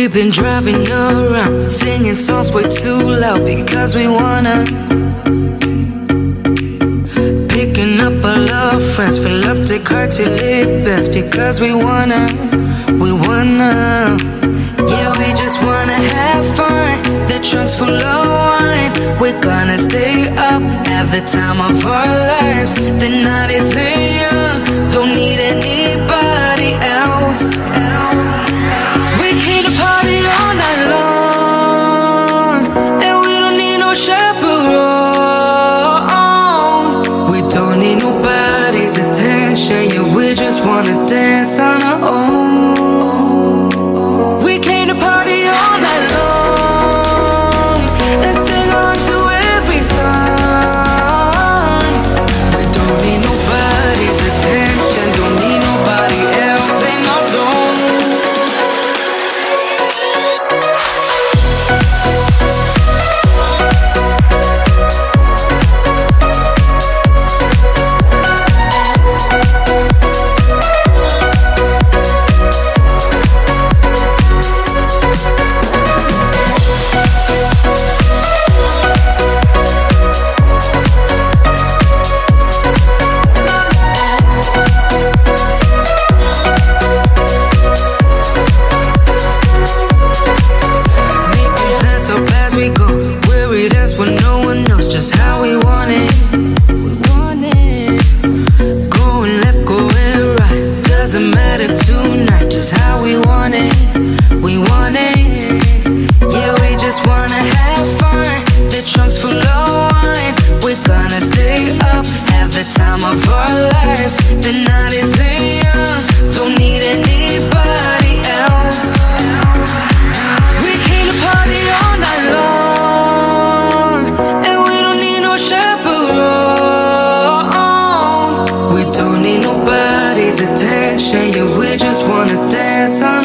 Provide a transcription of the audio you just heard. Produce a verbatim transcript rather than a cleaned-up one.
We've been driving around, singing songs way too loud because we wanna. Picking up all our friends, fill up the car till it bends because we wanna, we wanna. Yeah, we just wanna have fun. The trunk's full of wine. We're gonna stay up, have the time of our lives. The night is young, don't need anybody else. We came to party all night long, and we don't need no chaperone. We don't need nobody's attention, yeah, we just wanna dance on our own. We came to party all night long and sing along to every song. We don't need nobody's attention, don't need nobody else in our zone. Just how we want it, we want it. Going left, going right, doesn't matter tonight. Just how we want it, we want it. Yeah, we just wanna have fun. The trunk's full of wine. We're gonna stay up, have the time of our lives. The night is young, don't need anybody else. We came to party all night long. Attention, yeah, we just wanna dance on